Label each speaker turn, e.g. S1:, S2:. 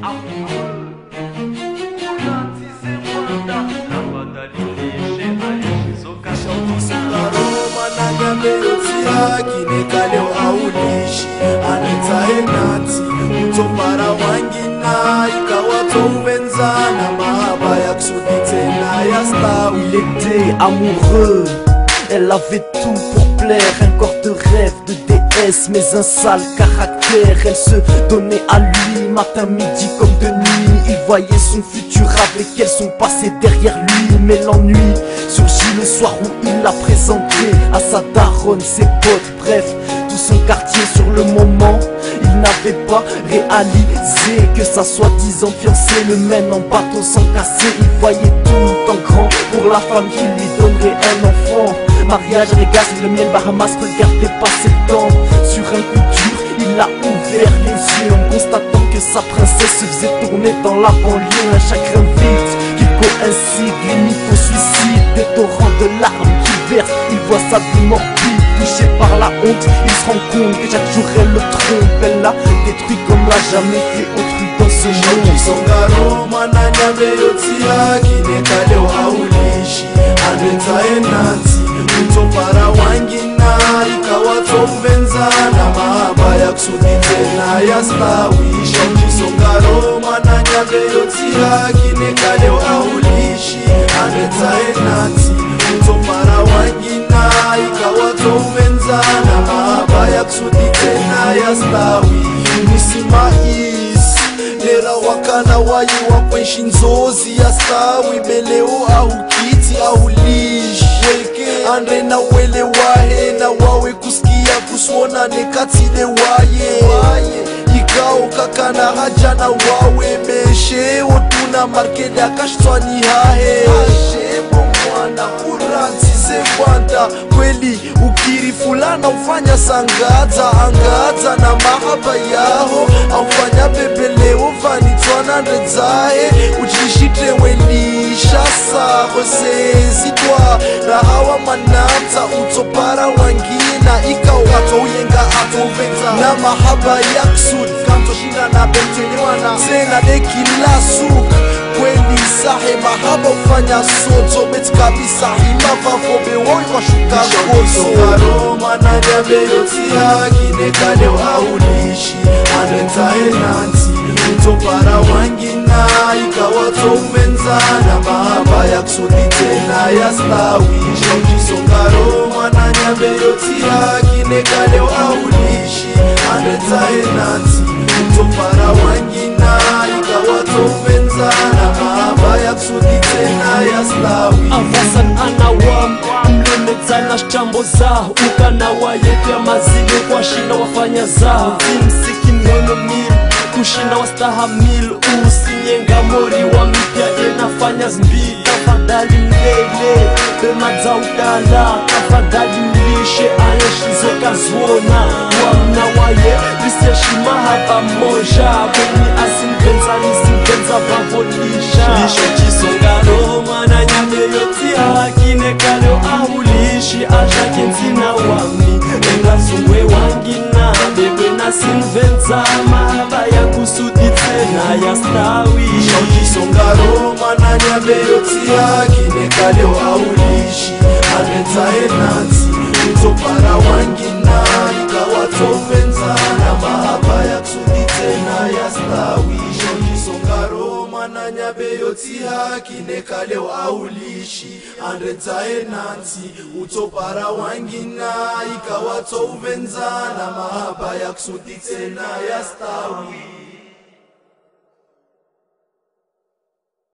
S1: Kinekaleo aulishi anetae nati utopara wangina ikawatowenzana mahaba ya kusudi tena ya stawi.
S2: Il était amoureux, elle avait tout pour plaire, un corps de rêve, de déesse, mais un sale caractère. Elle se donnait à lui, matin, midi comme de nuit. Il voyait son futur avec elle, son passé derrière lui. Mais l'ennui surgit le soir où il l'a présenté à sa daronne, ses potes, bref, tout son quartier. Sur le moment, il n'avait pas réalisé que sa soi-disant fiancée le mène en bateau sans casser. Il voyait tout en grand pour la femme qui lui donnerait un enfant. Mariage, régasse, le miel, Bahamas, regardez passer le temps. Sur un coup dur, il a ouvert les yeux en constatant que sa princesse se faisait tourner dans la banlieue. Un chagrin vide qui coïncide, limite au suicide. Des torrents de larmes qui versent, il voit sa vie morbide. Touché par la honte, il se rend compte que chaque jour elle le trompe. Elle l'a détruit comme l'a jamais fait autrui dans ce monde.
S1: Songaro mananyame yotia kinekaleo aulishi anetae nati utopara wangina ikawatowenzana mahaba ya kusudi tena ya stawi. Songaro mananyame yotia kinekaleo aulishi anetae nati utopara wangina ikawatowenzana mahaba ya kusudi tena ya stawi. Nisimais lera wakana wayi wakwenshi nzozi ya stawi beleo au kiti au lishi andre na wele wahe na wawe kusikia kuswona nekatile waye ikao kakana haja na wawe beshe otuna markede akashtwani hahe mwana kuranti sekwanta kweli ukiri fulana ufanya sangaza angaza na mahaba yaho aufanya bebeleo vanitwana ndrezahe uchishite welisha saho sezitwa rahawa manata utopara wangina ikao atoyenga atoveta na mahaba ya kusudi kantoshinda na betelewana sena dekilasuk kweli sahe mahaba ufanya soto beti kabisa himavavobe woi washuka koso. Songaro mananyame yotia kinekaleo aulishi anetae nanti utopara wangina ikawatowenzana mahaba ya kusudi tena ya stawi. Songaro mananyame yotia kinekaleo aulishi anetae nanti utopara wangina ikawatowenzana mahaba ya kusudi tena ya stawi.
S2: Avasan anawam mlemezana shambo zao ukanawa yetu ya mazile kwa shinda wafanya zao vimsiki miono mil kushinda wastahamil usinyenga mori wa mipya enafanya zmbi. Tafadhali mlele bemaza udala tafadhali mlishe ayeshizo kazwona wamna waye biseshima hapa moja kwenye asimpenza nisimpenza vavolisha. Songaro mananyame yotia kinekaleo aulishi ashake ntina wami engazungwe wangina bebe nasimvenza mahaba ya kusudi tena ya stawi.
S1: Songaro mananyame yotia kinekaleo aulishi anetae nati utopara wangina ikawatowenzana mahaba ya kusudi tena ya stawi. Songaro mananyame yotia kinekaleo aulishi anetae nati utopara wangina ikawatowenzana mahaba ya kusudi tena ya stawi.